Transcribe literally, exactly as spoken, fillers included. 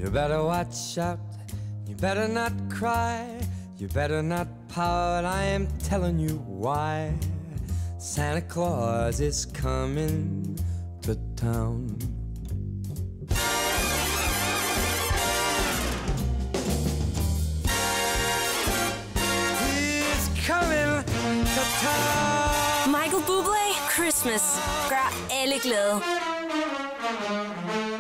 You better watch out, you better not cry, you better not pout, I am telling you why. Santa Claus is coming to town. He's coming to town. Michael Bublé, Christmas. Gør alle glade.